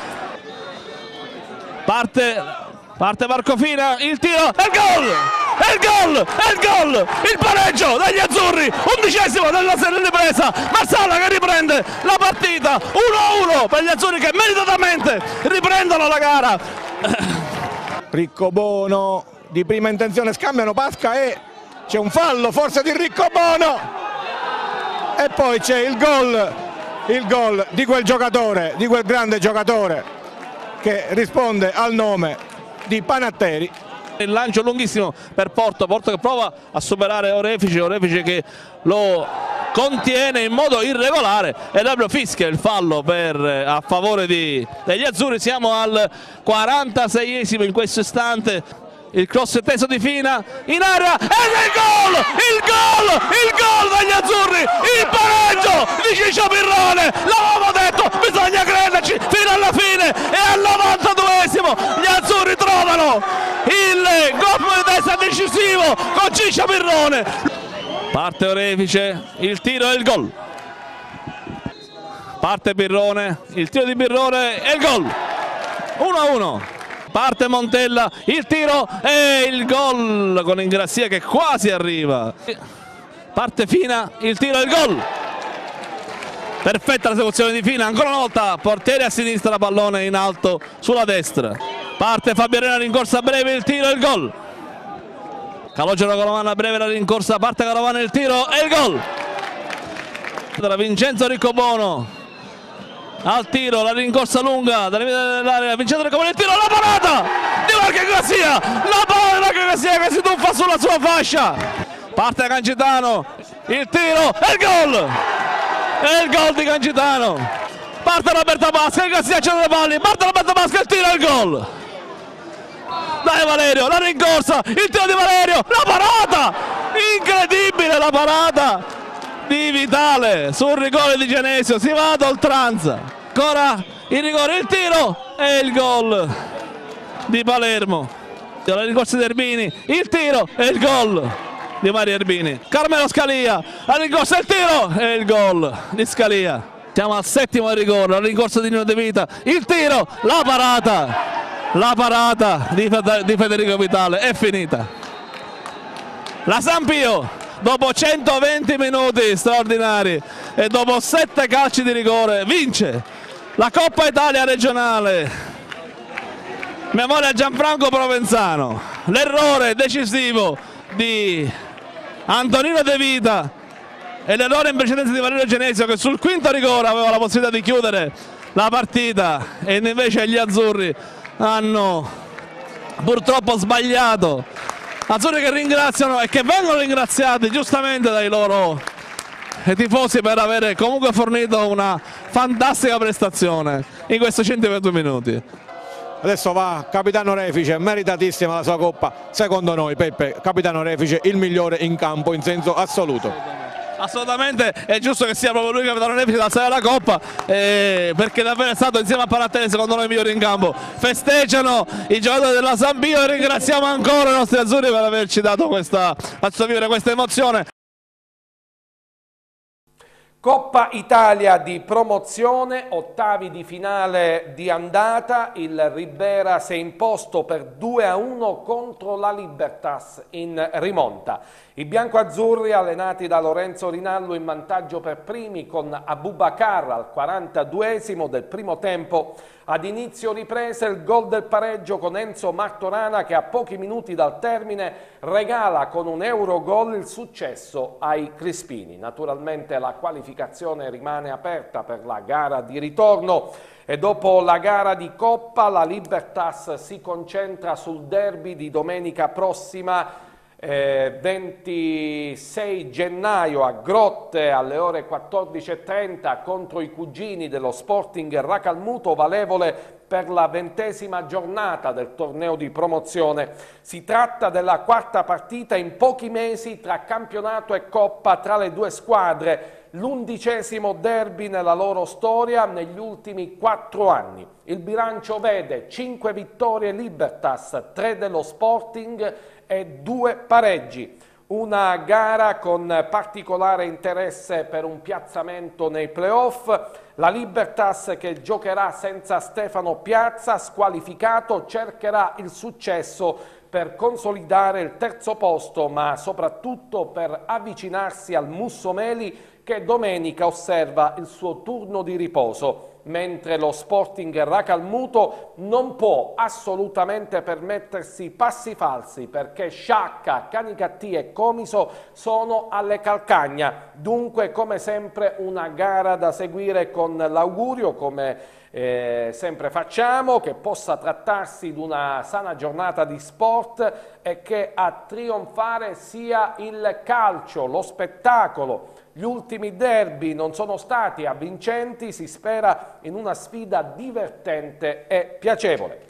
S19: Parte, parte Marcofina, il tiro, e il gol! E il gol! E il gol! Il pareggio degli azzurri, undicesimo della serie ripresa, Marsala che riprende la partita, uno a uno per gli azzurri che meritatamente riprendono la gara.
S20: Riccobono di prima intenzione, scambiano Pasca e c'è un fallo forse di Riccobono, e poi c'è il gol, il gol di quel giocatore, di quel grande giocatore che risponde al nome di Panatteri.
S19: Il lancio lunghissimo per Porto, Porto che prova a superare Orefice, Orefice che lo contiene in modo irregolare, e proprio fischia il fallo per, a favore di, degli azzurri. Siamo al quarantaseiesimo in questo istante, il cross è teso di Fina in area ed è il gol! Il gol! Il gol degli azzurri! Il pareggio di Ciccio Pirrone! L'avevamo detto, bisogna crederci fino alla fine, e al novantaduesimo gli azzurri trovano il gol di testa decisivo con Ciccio Pirrone. Parte Orefice, il tiro e il gol. Parte Pirrone, il tiro di Pirrone e il gol. uno a uno. Parte Montella, il tiro e il gol con Ingrassia che quasi arriva. Parte Fina, il tiro e il gol. Perfetta l'esecuzione di Fina, ancora una volta portiere a sinistra, pallone in alto sulla destra. Parte Fabio Arena, rincorsa breve, il tiro e il gol. Calogero Carovana breve la rincorsa, parte Carovana, il tiro e il gol. Da Vincenzo Riccobono al tiro, la rincorsa lunga dalla limite dell'area, Vincenzo Riccobono, il tiro, la parata di Marco Ingrassia, la parata di Marco Ingrassia che si tuffa sulla sua fascia. Parte Cancitano, il tiro e il gol. E il gol di Cancitano. Parte Roberto Pasca, Ingrassia c'è le palle, parte Roberto Pasca, il tiro e il gol. Dai Valerio, la rincorsa, il tiro di Valerio, la parata, incredibile la parata di Vitale sul rigore di Genesio, si va ad oltranza. Ancora il rigore, il tiro e il gol di Palermo. La rincorsa di Erbini, il tiro e il gol di Mario Erbini. Carmelo Scalia, la rincorsa, il tiro e il gol di Scalia. Siamo al settimo rigore, la rincorsa di Nino De Vita, il tiro, la parata. La parata di Federico Vitale è finita. La San Pio, dopo centoventi minuti straordinari e dopo sette calci di rigore, vince la Coppa Italia regionale Memoria Gianfranco Provenzano. L'errore decisivo di Antonino De Vita e l'errore in precedenza di Valerio Genesio, che sul quinto rigore aveva la possibilità di chiudere la partita, e invece gli azzurri hanno purtroppo sbagliato. Azzurri che ringraziano e che vengono ringraziati giustamente dai loro tifosi per aver comunque fornito una fantastica prestazione in questi centoventi minuti.
S20: Adesso va Capitano Refice, meritatissima la sua coppa, secondo noi Peppe, Capitano Refice il migliore in campo in senso assoluto.
S19: assolutamente è giusto che sia proprio lui capitano Nepici ad alzare la coppa, eh, perché davvero è stato insieme a Paratene secondo noi migliore in campo. Festeggiano i giocatori della San Bio e ringraziamo ancora i nostri azzurri per averci dato questa, fatto vivere questa emozione.
S1: Coppa Italia di promozione, ottavi di finale di andata, il Ribera si è imposto per due a uno contro la Libertas in rimonta. I biancoazzurri, allenati da Lorenzo Rinaldo, in vantaggio per primi con Abubakar al quarantaduesimo del primo tempo. Ad inizio ripresa il gol del pareggio con Enzo Martorana che a pochi minuti dal termine regala con un Eurogol il successo ai Crispini. Naturalmente la qualificazione rimane aperta per la gara di ritorno e dopo la gara di Coppa la Libertas si concentra sul derby di domenica prossima, Eh, ventisei gennaio a Grotte alle ore quattordici e trenta contro i cugini dello Sporting Racalmuto, valevole per la ventesima giornata del torneo di promozione. Si tratta della quarta partita in pochi mesi tra campionato e Coppa tra le due squadre, l'undicesimo derby nella loro storia negli ultimi quattro anni. Il bilancio vede cinque vittorie Libertas, tre dello Sporting e due pareggi. Una gara con particolare interesse per un piazzamento nei playoff. La Libertas, che giocherà senza Stefano Piazza, squalificato, cercherà il successo per consolidare il terzo posto, ma soprattutto per avvicinarsi al Mussomeli, che domenica osserva il suo turno di riposo, mentre lo Sporting Racalmuto non può assolutamente permettersi passi falsi, perché Sciacca, Canicattì e Comiso sono alle calcagna. Dunque, come sempre, una gara da seguire con l'augurio, come eh, sempre facciamo, che possa trattarsi di una sana giornata di sport e che a trionfare sia il calcio, lo spettacolo. Gli ultimi derby non sono stati avvincenti, si spera in una sfida divertente e piacevole.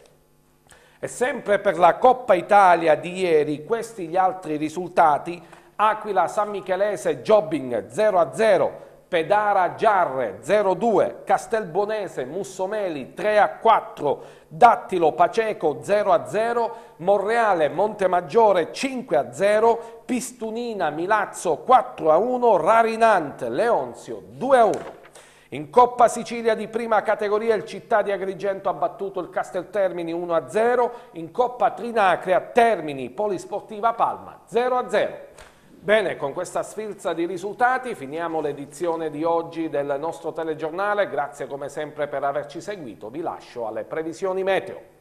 S1: E sempre per la Coppa Italia di ieri, questi gli altri risultati: Aquila San Michelese Jobbing zero a zero, Pedara Giarre zero a due, Castelbonese Mussomeli tre a quattro, Dattilo Paceco zero a zero, Monreale Montemaggiore cinque a zero, Pistunina Milazzo quattro a uno, Rarinant Leonzio due a uno. In Coppa Sicilia di prima categoria il Città di Agrigento ha battuto il Casteltermini uno a zero, in Coppa Trinacria Termini Polisportiva Palma zero a zero. Bene, con questa sfilza di risultati finiamo l'edizione di oggi del nostro telegiornale. Grazie come sempre per averci seguito. Vi lascio alle previsioni meteo.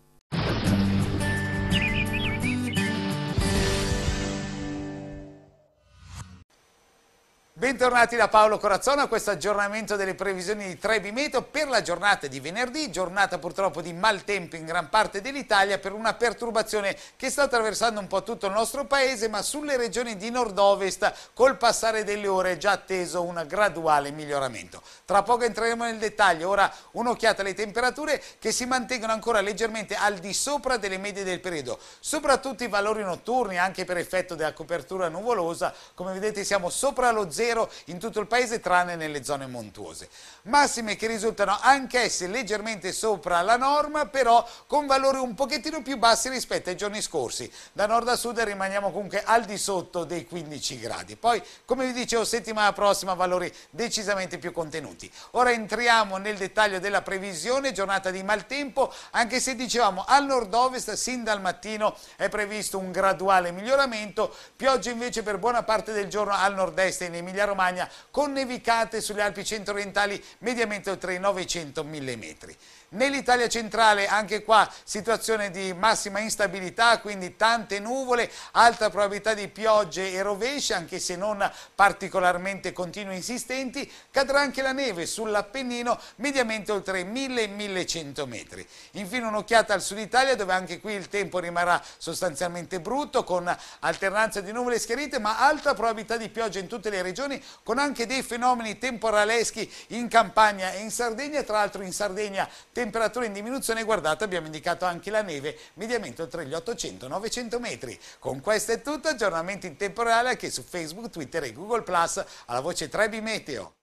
S21: Bentornati da Paolo Corazzone a questo aggiornamento delle previsioni di Trebi Meteo per la giornata di venerdì, giornata purtroppo di maltempo in gran parte dell'Italia per una perturbazione che sta attraversando un po' tutto il nostro paese, ma sulle regioni di nord-ovest col passare delle ore è già atteso un graduale miglioramento. Tra poco entreremo nel dettaglio, ora un'occhiata alle temperature che si mantengono ancora leggermente al di sopra delle medie del periodo, soprattutto i valori notturni anche per effetto della copertura nuvolosa, come vedete siamo sopra lo zero in tutto il paese tranne nelle zone montuose. Massime che risultano anch'esse leggermente sopra la norma, però con valori un pochettino più bassi rispetto ai giorni scorsi. Da nord a sud rimaniamo comunque al di sotto dei quindici gradi. Poi, come vi dicevo, settimana prossima valori decisamente più contenuti. Ora entriamo nel dettaglio della previsione, giornata di maltempo, anche se dicevamo al nord-ovest sin dal mattino è previsto un graduale miglioramento, piogge invece per buona parte del giorno al nord-est e in Emilia Romagna, con nevicate sulle Alpi centro-orientali mediamente oltre i novecento millimetri. Nell'Italia centrale anche qua situazione di massima instabilità, quindi tante nuvole, alta probabilità di piogge e rovesci, anche se non particolarmente continue e insistenti. Cadrà anche la neve sull'Appennino, mediamente oltre i mille e millecento metri. Infine un'occhiata al sud Italia, dove anche qui il tempo rimarrà sostanzialmente brutto, con alternanza di nuvole schiarite, ma alta probabilità di pioggia in tutte le regioni, con anche dei fenomeni temporaleschi in Campania e in Sardegna. Tra l'altro in Sardegna temperature in diminuzione, guardate abbiamo indicato anche la neve, mediamente oltre gli ottocento novecento metri. Con questo è tutto, aggiornamento in tempo reale anche su Facebook, Twitter e Google Plus, alla voce tre B Meteo.